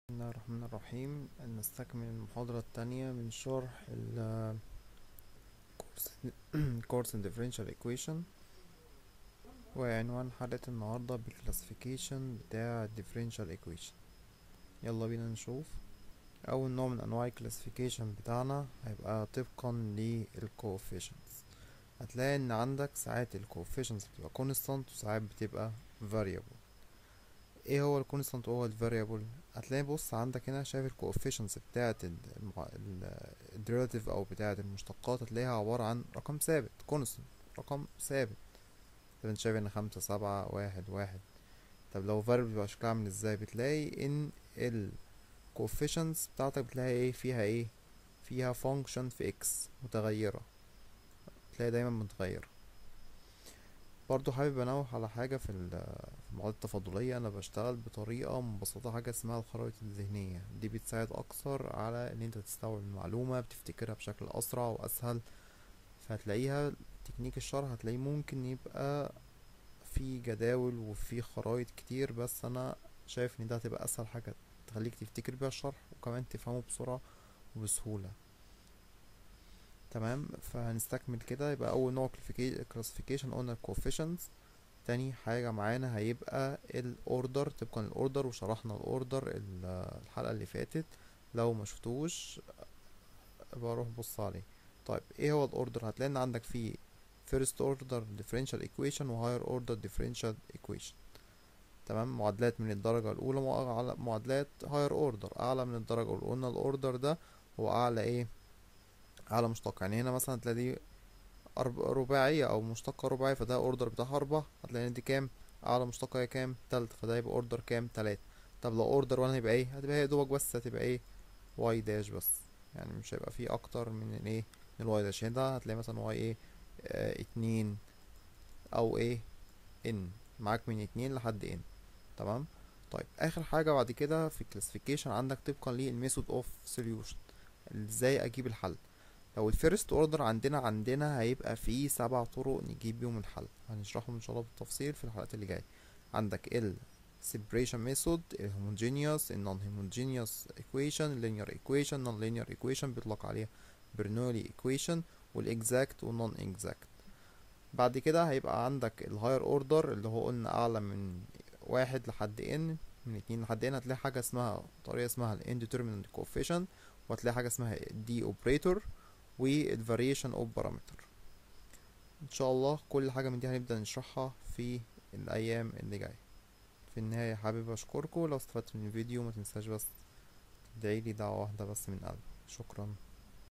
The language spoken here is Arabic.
بسم الله الرحمن الرحيم. نستكمل المحاضرة التانية من شرح كورس Differential Equation، وعنوان حلقة النهاردة بالكلاسيفيكيشن بتاع Differential Equation. يلا بينا نشوف. أول نوع من أنواع الكلاسيفيكيشن بتاعنا هيبقى طبقا للcoefficients. هتلاقي إن عندك ساعات الcoefficients بتبقى constant وساعات بتبقى variable. ايه هو الكونستانت وهو الفاريبل؟ هتلاقي بص عندك هنا، شايف الكوفيشنتس بتاعه الديريفاتيف او بتاعه المشتقات، هتلاقيها عباره عن رقم ثابت كونستانت، رقم ثابت. طب انت شايف ان 5 7 1 1. طب لو فاريبل بيبقى شكلها عامل ازاي؟ بتلاقي ان الكوفيشنتس بتاعتك بتلاقي فيها فانكشن في اكس متغيره، بتلاقي دايما متغيره. برضو حابب انوه على حاجة في المعادلة التفاضلية. انا بشتغل بطريقة مبسطة، حاجة اسمها الخرائط الذهنية. دي بتساعد اكثر على ان انت تستوعب المعلومة، بتفتكرها بشكل اسرع واسهل. فهتلاقيها تكنيك الشرح هتلاقيه ممكن يبقى في جداول وفي خرائط كتير، بس انا شايف ان ده هتبقى اسهل حاجة تخليك تفتكر بيها الشرح وكمان تفهمه بسرعة وبسهولة. تمام، فهنستكمل كده. يبقى اول نوع كلاسيفيكيشن قلنا الكوفيشنتس. تاني حاجة معانا هيبقى الاوردر، طبقا الاوردر، وشرحنا الاوردر الحلقة اللي فاتت. لو ما شفتوش بروح بص عليه. طيب ايه هو الاوردر؟ هتلاقي ان عندك فيه first order differential equation و higher order differential equation. تمام، معادلات من الدرجة الأولى معادلات higher order أعلى من الدرجة الأولى. قلنا الاوردر ده هو أعلى ايه؟ أعلى مشتق. يعني هنا مثلا هتلاقي دي رباعية أو مشتقة رباعية، فده اوردر بتاعها 4. هتلاقي دي كام؟ أعلى مشتقة هي كام؟ تالتة، فده يبقى اوردر كام؟ 3. طب لو اوردر 1 هيبقى ايه؟ هتبقى هي دوبك بس، هتبقى ايه؟ واي داش بس. يعني مش هيبقى فيه أكتر من الايه؟ من الواي داش. هنا ده هتلاقي مثلا واي ايه؟ 2 أو ايه؟ ان. معاك من 2 لحد ان. تمام. طيب آخر حاجة بعد كده في الكلاسيفيكيشن عندك طبقا للميثود اوف سوليوشن، ازاي أجيب الحل. لو الفيرست اوردر عندنا هيبقى فيه 7 طرق نجيب بيهم الحل، هنشرحهم ان شاء الله بالتفصيل في الحلقات اللي جايه. عندك ال separation method، ال homogeneous، ال non homogeneous equation، ال linear equation، non linear equation بيطلق عليها Bernoulli equation، وال exact وال non exact. بعد كده هيبقى عندك ال higher order اللي هو قلنا اعلى من 1 لحد n، من 2 لحد n. هتلاقي حاجه اسمها طريقه اسمها ال indeterminate coefficient، وهتلاقي حاجه اسمها d operator، والفاريشن اوف بارامتر. ان شاء الله كل حاجه من دي هنبدا نشرحها في الايام اللي جايه. في النهايه حابب اشكركم. لو استفدت من الفيديو ما تنساش بس تدعيلي دعوه واحده بس من قلبي. شكرا.